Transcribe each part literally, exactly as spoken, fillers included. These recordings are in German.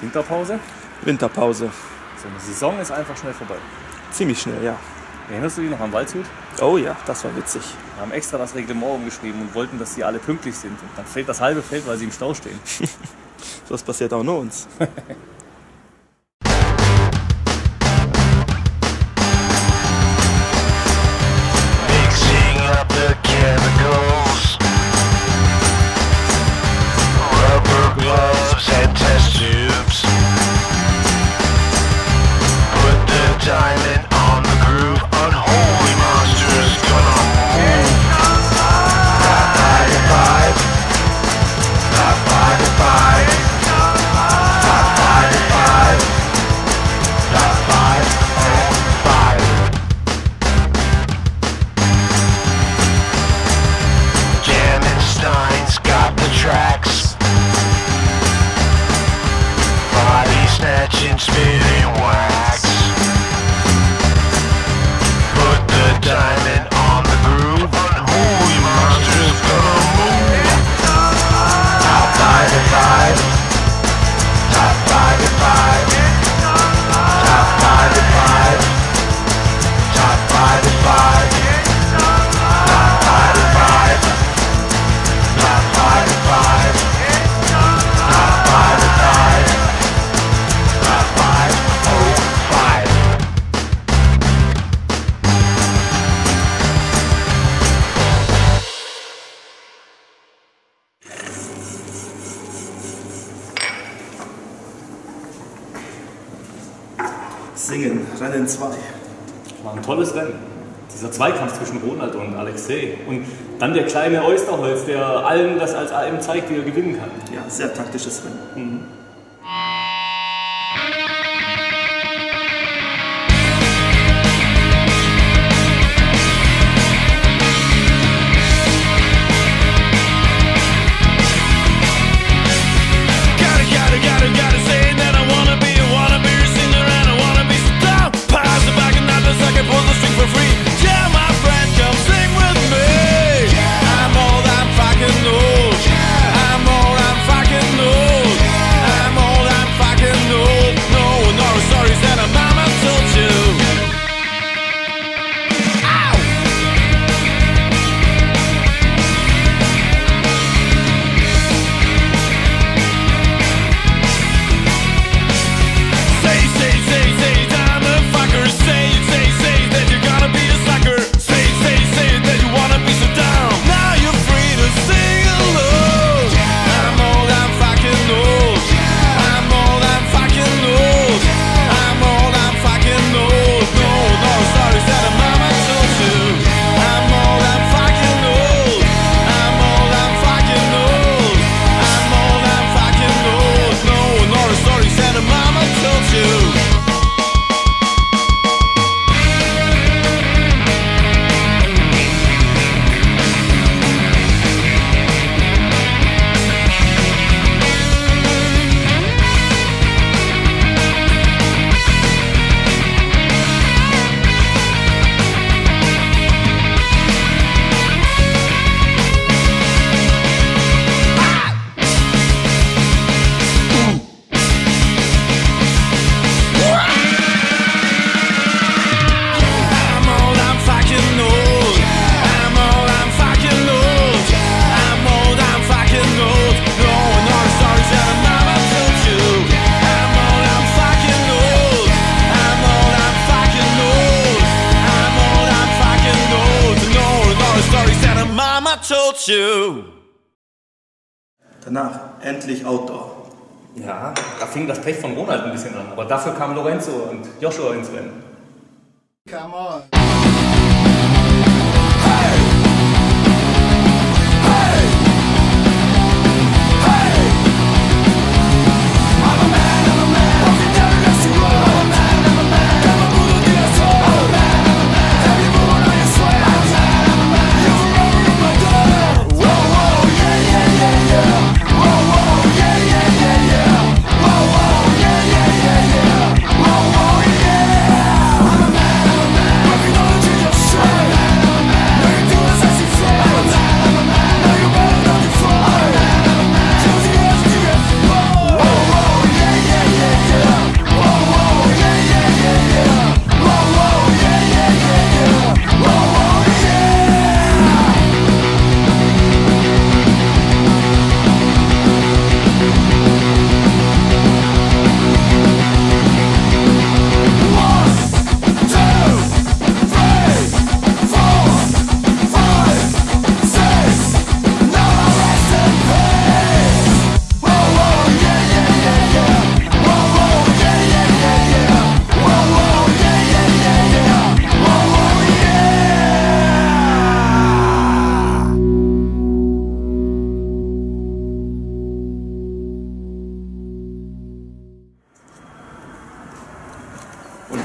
Winterpause? Winterpause. So eine Saison ist einfach schnell vorbei. Ziemlich schnell, ja. Erinnerst du dich noch am Waldshut? Oh ja, das war witzig. Wir haben extra das Reglement umgeschrieben und wollten, dass die alle pünktlich sind. Und dann fehlt das halbe Feld, weil sie im Stau stehen. Das passiert auch nur uns. Mixing up the chemicals, rubber gloves and test tubes. Put the diamond on the groove, unholy monsters gonna move. Top five to five, top five to five, top five to five, top five oh five. Jammenstein's got the tracks, body snatching, spinning wax. Put the diamond on the groove, unholy monsters gonna move. Top five to five, top five to five, top five to five, top five to five, top five to five, top five to five, top five to five, top five oh five. Singen, Rennen zwei. War ein tolles Rennen. Dieser Zweikampf zwischen Ronald und Alexei. Und dann der kleine Oysterholz, der allen das als A M zeigt, wie er gewinnen kann. Ja, sehr taktisches Rennen. Mhm. Gotta, gotta, gotta, gotta say that I wanna be a wannabe singer and I wanna be so down. Pass the back and not the second, pull the string for free. Yeah, my friend, come sing with me. I'm old, I'm fucking old. I'm old, I'm fucking old. I'm old, I'm fucking old. No, no stories that a mama told you. Ow! Say, say, say, say, I'm a fucker. Say, say, say that you're gonna be a sucker. Say, say, say that you wanna be so down. Now you're free to sing alone. I'm old, I'm fucking old. I'm old, I'm fucking old. I'm old, I'm fucking old. No, no stories that a mama told you. I'm old, I'm fucking old. I'm old, I'm fucking old. I'm old, I'm fucking old. No, no stories that a mama told you. I'm old, I'm fucking old. I'm old, I'm fucking old. I'm old, I'm fucking old. No, no stories that a mama told you. I'm old, I'm fucking old. I'm old, I'm fucking old. I'm old, I'm fucking old. No, no stories that a mama told you. Danach endlich Outdoor. Ja, da fing das Pech von Ronald ein bisschen an. Aber dafür kamen Lorenzo und Joshua ins Rennen. Come on. Working on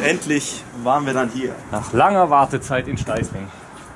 Endlich waren wir dann hier. Nach langer Wartezeit in Steißling.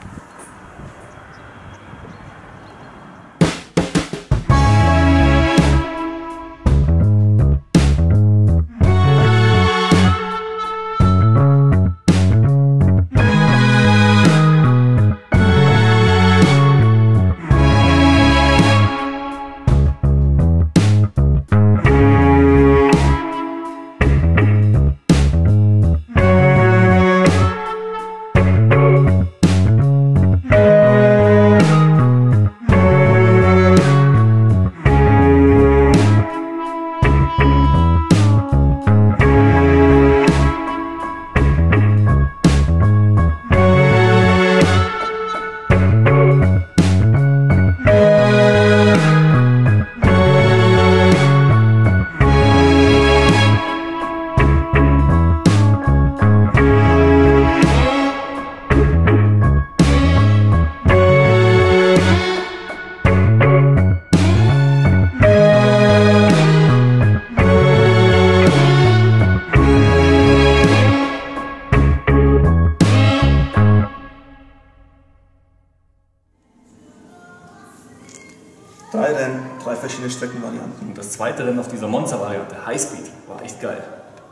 Drei Rennen, drei verschiedene Streckenvarianten. Und das zweite Rennen auf dieser Monza-Variante, Highspeed, war echt geil.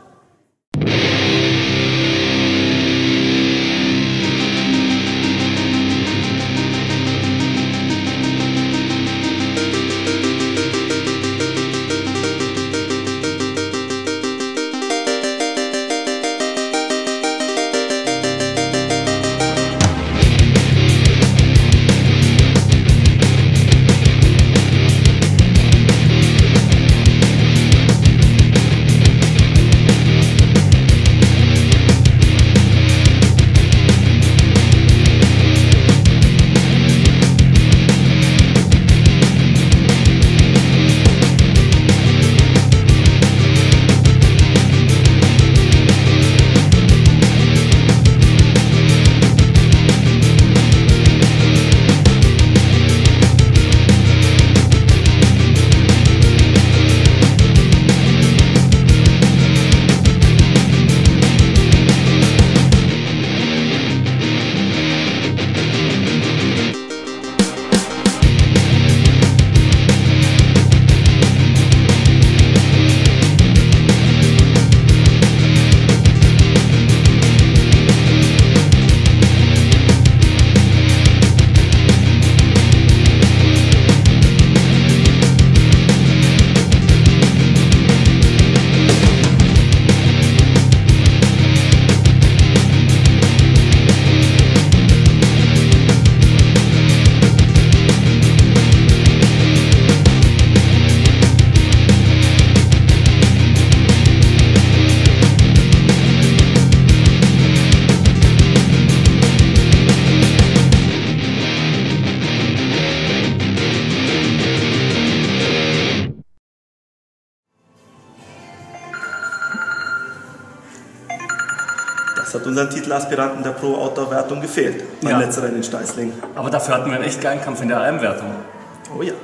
Das hat unseren Titelaspiranten der Pro-Outdoor-Wertung gefehlt. Beim Ja. letzten Rennen in Steißling. Aber dafür hatten wir einen echt geilen Kampf in der A M-Wertung. Oh ja.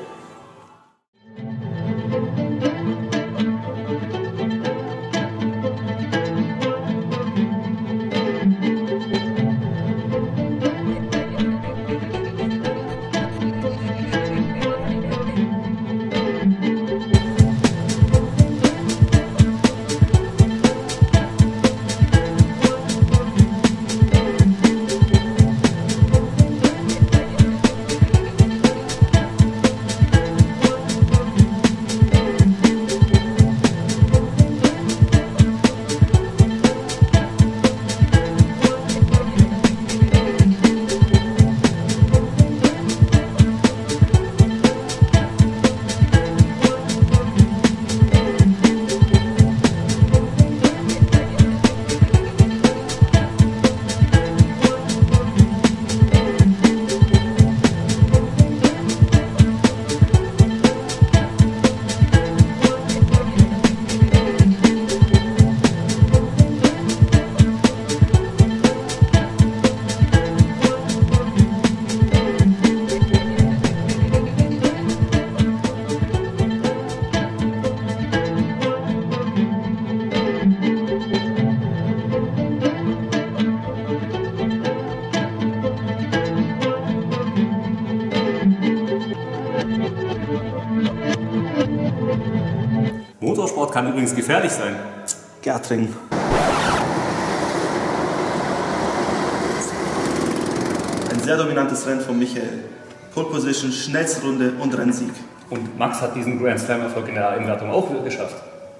Motorsport kann übrigens gefährlich sein. Gärtring. Ein sehr dominantes Rennen von Michael. Pole Position, schnellste Runde und Rennsieg. Und Max hat diesen Grand Slam-Erfolg in der A M-Wertung auch geschafft.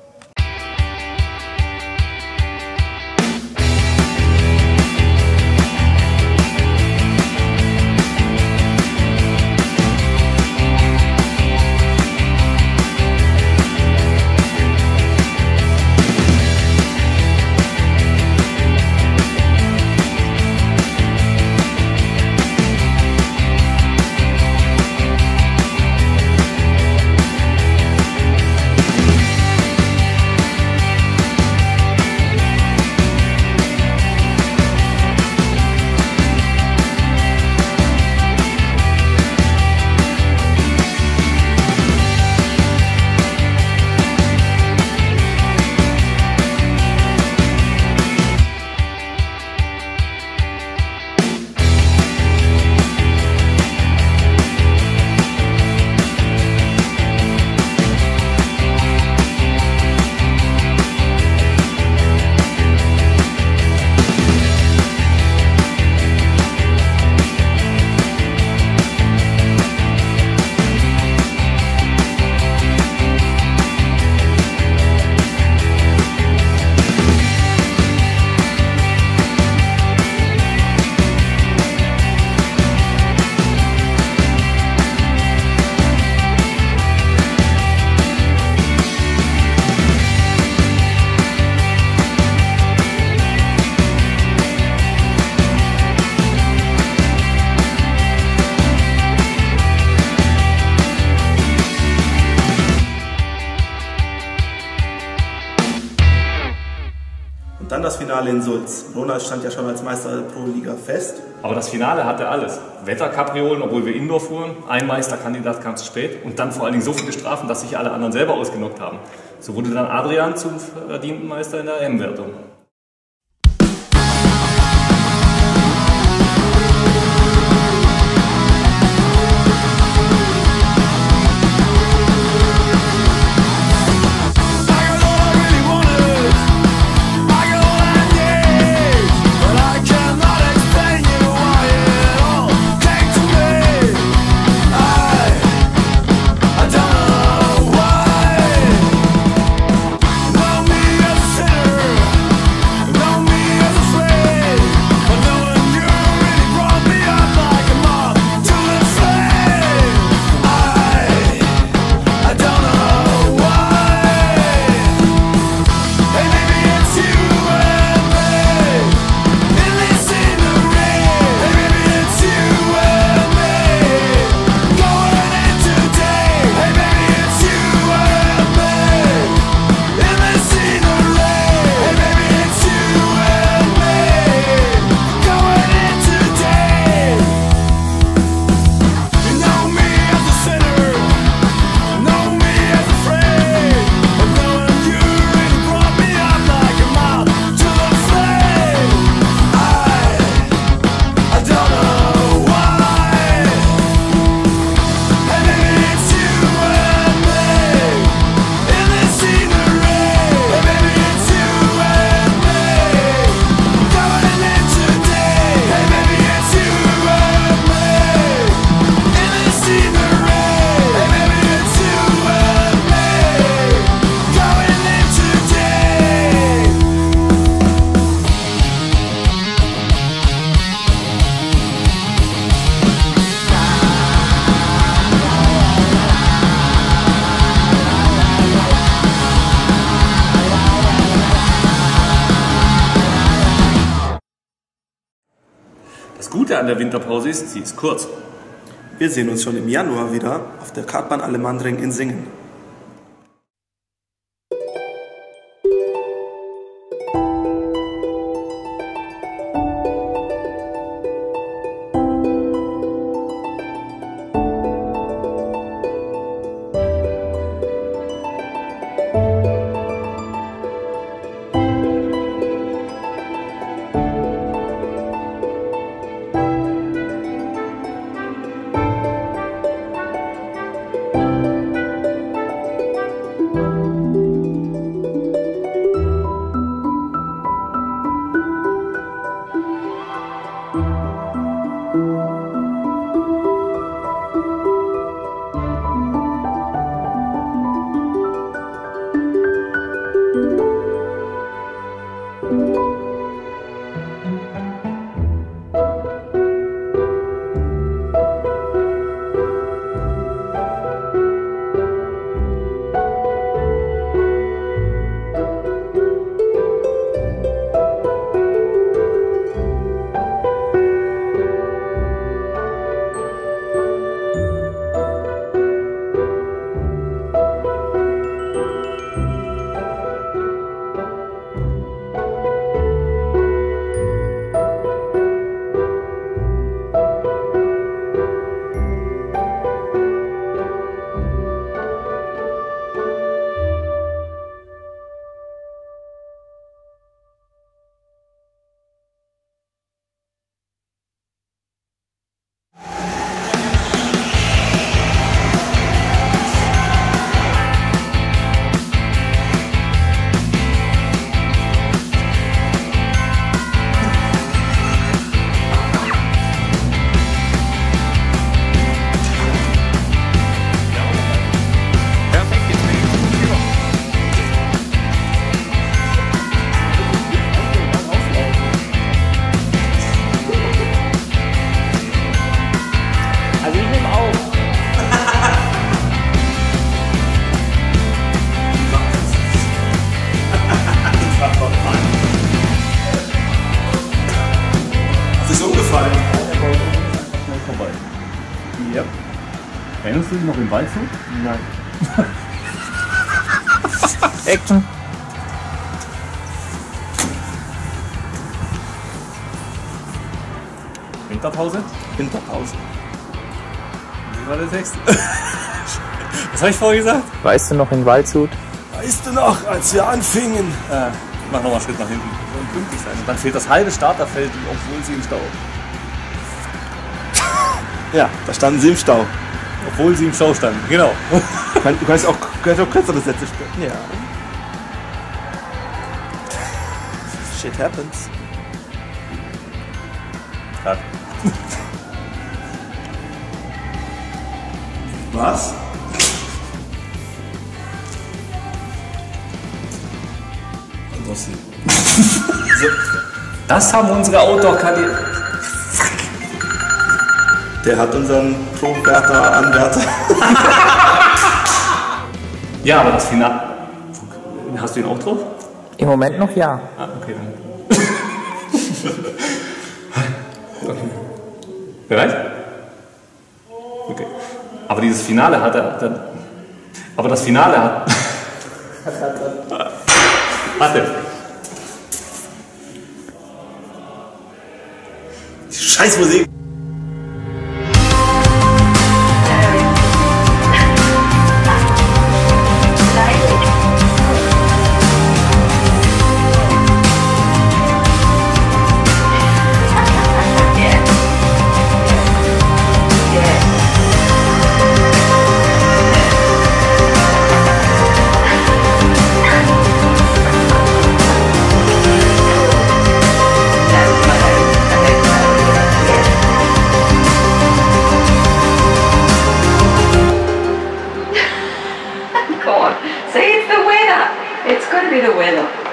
Und dann das Finale in Sulz. Ronald stand ja schon als Meister der Pro-Liga fest. Aber das Finale hatte alles. Wetterkapriolen, obwohl wir Indoor fuhren. Ein Meisterkandidat kam zu spät. Und dann vor allen Dingen so viele Strafen, dass sich alle anderen selber ausgenockt haben. So wurde dann Adrian zum verdienten Meister in der A M-Wertung. Das Gute an der Winterpause ist, sie ist kurz. Wir sehen uns schon im Januar wieder auf der Kartbahn Allemandring in Singen. du noch im Waldflug? Nein. Action. Winterpause? Winterpause. Wie war der Text? Was habe ich vorher gesagt? Weißt du noch in Waldshut? Weißt du noch, als wir anfingen? Äh, mach nochmal einen Schritt nach hinten. Und pünktlich sein. Und dann fehlt das halbe Starterfeld, obwohl sie im Stau. Ja, da standen sie im Stau. Obwohl sie im Stau standen, genau. Du kannst, du kannst auch, kannst auch kürzere Sätze sprechen. Ja. Shit happens. Cut. Was? Rossi. Das haben unsere Outdoor-Kandidaten. Der hat unseren Pro-Wärter, Anwärter. Ja, aber das Finale. Hast du ihn auch drauf? Im Moment noch ja. Ah, okay, dann. Okay. Bereit? Okay. Aber dieses Finale hat er. Dann, aber das Finale hat. Warte. Scheiß Musik. Say it's the winner. It's going to be the winner.